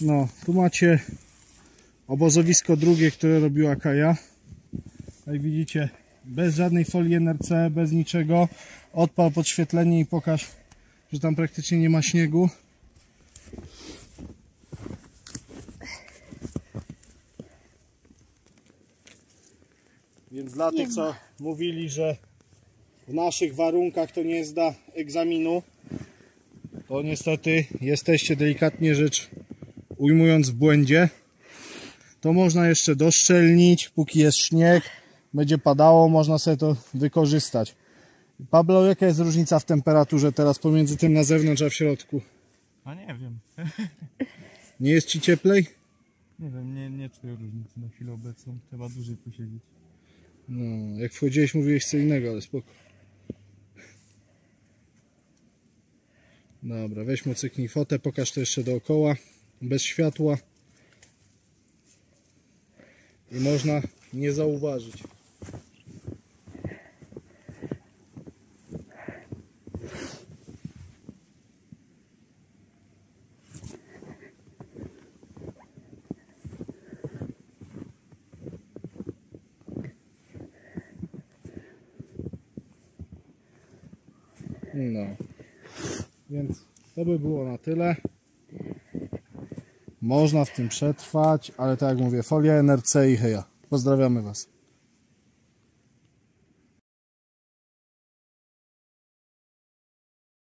No, tu macie obozowisko drugie, które robiła Kaja. Jak widzicie, bez żadnej folii NRC, bez niczego. Odpal podświetlenie i pokaż, że tam praktycznie nie ma śniegu. Więc dla tych, co mówili, że w naszych warunkach to nie zda egzaminu, to niestety jesteście, delikatnie rzecz ujmując, w błędzie. To można jeszcze doszczelnić, póki jest śnieg, będzie padało, można sobie to wykorzystać. Pablo, jaka jest różnica w temperaturze teraz pomiędzy tym na zewnątrz a w środku? A nie wiem. Nie jest ci cieplej? Nie wiem, nie czuję różnicy na chwilę obecną. Trzeba dłużej posiedzieć. No, jak wchodziłeś, mówiłeś co innego, ale spoko. Dobra, weźmy, cyknij fotę, pokaż to jeszcze dookoła, bez światła. I można nie zauważyć. No, więc to by było na tyle. Można w tym przetrwać, ale tak jak mówię, folia NRC i heja. Pozdrawiamy Was.